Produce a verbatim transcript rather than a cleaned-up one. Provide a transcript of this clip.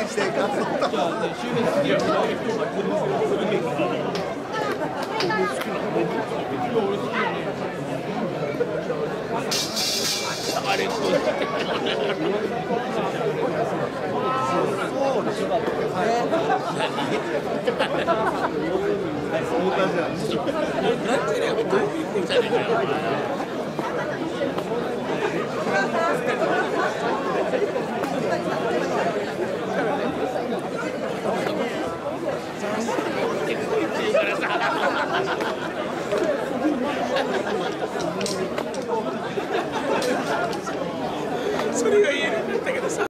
生活をじゃあね、周辺好きやから俺好きやね。あれそうでしょ。何